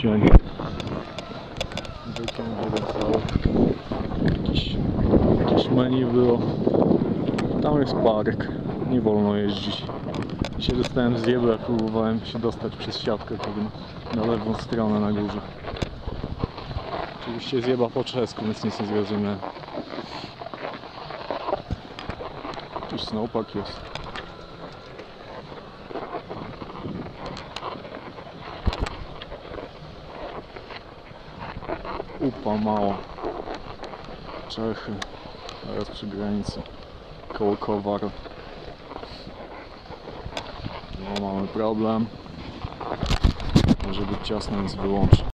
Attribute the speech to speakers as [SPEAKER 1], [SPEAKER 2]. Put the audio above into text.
[SPEAKER 1] śnieg. Jakieś menu było. Tam jest park. Nie wolno jeździć. Dzisiaj dostałem zjebę, jak próbowałem się dostać przez siatkę na lewą stronę na górze. Oczywiście zjeba po czesku, więc nic nie zrozumiałem. Tu snowpark jest. Upa mała. Czechy. Teraz przy granicy. Koło Kowar. No mamy problem. Może być ciasno, więc wyłączę.